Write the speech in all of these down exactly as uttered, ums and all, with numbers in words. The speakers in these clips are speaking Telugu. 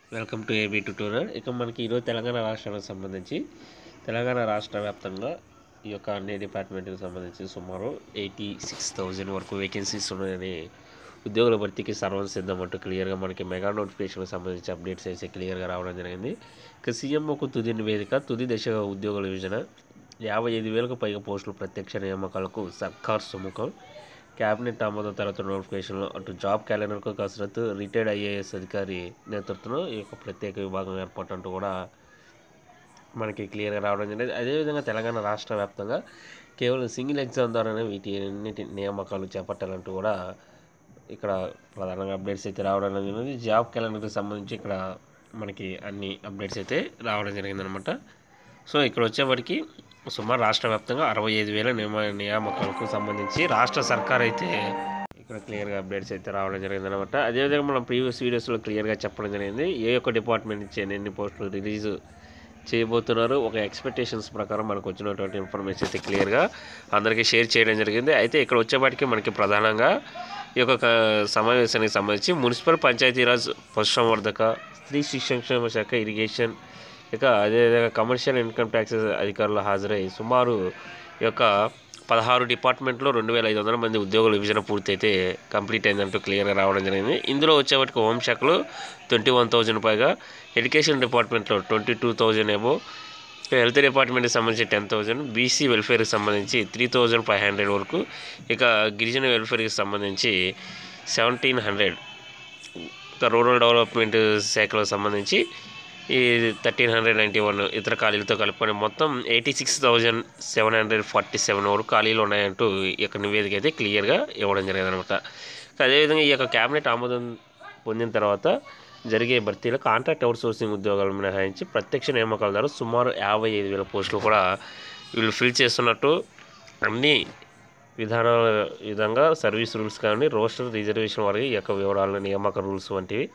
Welcome to AB tutorial. ఇక మనకి ఈరోజు తెలంగాణ రాష్ట్రానికి సంబంధించి తెలంగాణ రాష్ట్ర వ్యాప్తంగా ఈ యొక్క అన్ని డిపార్ట్మెంట్కి సంబంధించి సుమారు ఎయిటీ సిక్స్ థౌజండ్ వరకు వేకెన్సీస్ ఉన్నాయని ఉద్యోగుల భర్తీకి సర్వం సిద్ధం అంటూ క్లియర్గా మనకి మెగా నోటిఫికేషన్కి సంబంధించి అప్డేట్స్ అయితే క్లియర్గా రావడం జరిగింది. ఇక సీఎంఓకు తుది నివేదిక, తుది దశగా ఉద్యోగుల విభజన, యాభై ఐదు వేలకు పైగా పోస్టులు ప్రత్యక్ష నియామకాలకు సర్కార్ సుముఖం, క్యాబినెట్ ఆమోదం తర్వాత నోటిఫికేషన్లో అటు జాబ్ క్యాలెండర్కు కసరత్తు, రిటైర్డ్ ఐఏఎస్ అధికారి నేతృత్వంలో ఈ యొక్క ప్రత్యేక విభాగం ఏర్పాటు అంటూ కూడా మనకి క్లియర్గా రావడం జరిగింది. అదేవిధంగా తెలంగాణ రాష్ట్ర వ్యాప్తంగా కేవలం సింగిల్ ఎగ్జామ్ ద్వారానే వీటి అన్నిటి నియామకాలు చేపట్టాలంటూ కూడా ఇక్కడ ప్రధానంగా అప్డేట్స్ అయితే రావడం జరిగింది. జాబ్ క్యాలెండర్కి సంబంధించి ఇక్కడ మనకి అన్ని అప్డేట్స్ అయితే రావడం జరిగిందనమాట. సో ఇక్కడ వచ్చేప్పటికి సుమారు రాష్ట్ర వ్యాప్తంగా అరవై ఐదు వేల నియమ నియామకాలకు సంబంధించి రాష్ట్ర సర్కార్ అయితే ఇక్కడ క్లియర్గా అప్డేట్స్ అయితే రావడం జరిగిందనమాట. అదేవిధంగా మనం ప్రీవియస్ వీడియోస్లో క్లియర్గా చెప్పడం జరిగింది ఏ ఒక్క డిపార్ట్మెంట్ నుంచి ఎన్ని పోస్టులు రిలీజ్ చేయబోతున్నారు. ఒక ఎక్స్పెక్టేషన్స్ ప్రకారం మనకు వచ్చినటువంటి ఇన్ఫర్మేషన్ అయితే క్లియర్గా అందరికీ షేర్ చేయడం జరిగింది. అయితే ఇక్కడ వచ్చేపాటికి మనకి ప్రధానంగా ఈ యొక్క సమావేశానికి సంబంధించి మున్సిపల్ పంచాయతీరాజ్, పశుసంవర్ధక, స్త్రీ శిక్షణ శాఖ, ఇరిగేషన్, ఇక అదేవిధంగా కమర్షియల్ ఇన్కమ్ ట్యాక్సెస్ అధికారులు హాజరై సుమారు ఈ యొక్క పదహారు డిపార్ట్మెంట్లో రెండు వేల ఐదు వందల మంది ఉద్యోగుల విభజన పూర్తయితే కంప్లీట్ అయిందంటూ క్లియర్గా రావడం జరిగింది. ఇందులో వచ్చేవాటికి హోంశాఖలో ట్వంటీ వన్ థౌజండ్ పైగా, ఎడ్యుకేషన్ డిపార్ట్మెంట్లో ట్వంటీ టూ థౌజండ్ ఏమో, హెల్త్ డిపార్ట్మెంట్కి సంబంధించి టెన్ థౌజండ్, బీసీ వెల్ఫేర్కి సంబంధించి త్రీ థౌజండ్ ఫైవ్ హండ్రెడ్ వరకు, ఇక గిరిజన వెల్ఫేర్కి సంబంధించి సెవెంటీన్ హండ్రెడ్, ఇక రూరల్ డెవలప్మెంట్ శాఖలకు సంబంధించి ఈ థర్టీన్ హండ్రెడ్ నైంటీ వన్ ఇతర ఖాళీలతో కలుపుకొని మొత్తం eighty six thousand seven hundred forty seven వరకు ఖాళీలు ఉన్నాయంటూ ఈ యొక్క నివేదిక అయితే క్లియర్గా ఇవ్వడం జరిగింది అనమాట. అదేవిధంగా ఈ యొక్క క్యాబినెట్ ఆమోదం పొందిన తర్వాత జరిగే భర్తీలో కాంట్రాక్ట్ అవుట్సోర్సింగ్ ఉద్యోగాలు మినహాయించి ప్రత్యక్ష నియామకాల ద్వారా సుమారు యాభై ఐదు వేల పోస్టులు కూడా వీళ్ళు ఫిల్ చేస్తున్నట్టు అన్ని విధానాల విధంగా సర్వీస్ రూల్స్ కానీ రోస్టర్ రిజర్వేషన్ వరకు ఈ యొక్క వివరాలను నియామక రూల్స్ వంటివి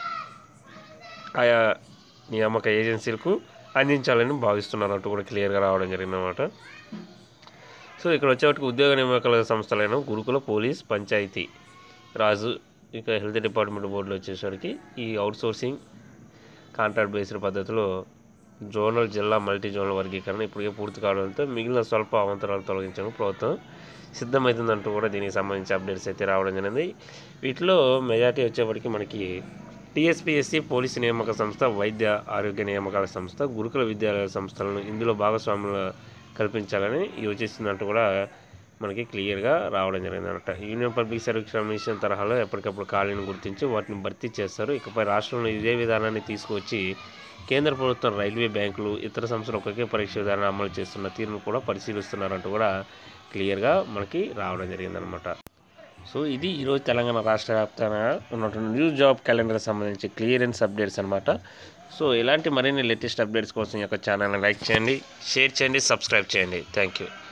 ఆయా నియామక ఏజెన్సీలకు అందించాలని భావిస్తున్నారంటూ కూడా క్లియర్గా రావడం జరిగిందన్నమాట. సో ఇక్కడ వచ్చేవాటికి ఉద్యోగ నియామకాల సంస్థలైన గురుకుల, పోలీస్, పంచాయతీ రాజు, ఇక హెల్త్ డిపార్ట్మెంట్ బోర్డులో వచ్చేసరికి ఈ అవుట్సోర్సింగ్ కాంట్రాక్ట్ బేస్డ్ పద్ధతిలో జోనల్, జిల్లా, మల్టీ జోనల్ వర్గీకరణ ఇప్పటికే పూర్తి కావడంతో మిగిలిన స్వల్ప అవంతరాలు తొలగించడానికి ప్రభుత్వం సిద్ధమవుతుందంటూ కూడా దీనికి సంబంధించి అప్డేట్స్ అయితే రావడం జరిగింది. వీటిలో మెజార్టీ వచ్చేప్పటికి మనకి టీఎస్పీఎస్సీ, పోలీసు నియామక సంస్థ, వైద్య ఆరోగ్య నియామకాల సంస్థ, గురుకుల విద్యాలయ సంస్థలను ఇందులో భాగస్వాములు కల్పించాలని యోచిస్తున్నట్టు కూడా మనకి క్లియర్గా రావడం జరిగిందన్నమాట. యూనియన్ పబ్లిక్ సర్వీస్ కమిషన్ తరహాలో ఎప్పటికప్పుడు ఖాళీని గుర్తించి వాటిని భర్తీ చేస్తారు. ఇకపై రాష్ట్రంలో ఇదే విధానాన్ని తీసుకువచ్చి కేంద్ర ప్రభుత్వం, రైల్వే, బ్యాంకులు, ఇతర సంస్థలు ఒకే పరీక్ష విధానాన్ని అమలు చేస్తున్న తీరును కూడా పరిశీలిస్తున్నారంటూ కూడా క్లియర్గా మనకి రావడం జరిగిందనమాట. సో ఇది ఈరోజు తెలంగాణ రాష్ట్ర వ్యాప్తంగా ఉన్నటువంటి న్యూ జాబ్ క్యాలెండర్కి సంబంధించి క్లియరెన్స్ అప్డేట్స్ అనమాట. సో ఇలాంటి మరిన్ని లేటెస్ట్ అప్డేట్స్ కోసం ఈ యొక్క ఛానల్ని లైక్ చేయండి, షేర్ చేయండి, సబ్స్క్రైబ్ చేయండి. Thank you.